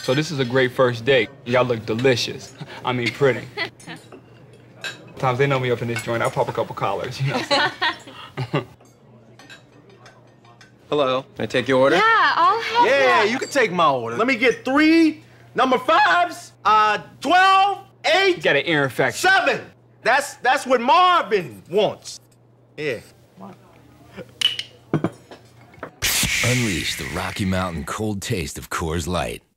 So this is a great first date. Y'all look delicious. I mean, pretty. Sometimes they know me up in this joint. I'll pop a couple collars, you know. Hello. Can I take your order? Yeah, I'll have that. Yeah, you can take my order. Let me get 3 number 5s, 12, 8. You got an ear infection. 7. That's what Marvin wants. Yeah. Unleash the Rocky Mountain cold taste of Coors Light.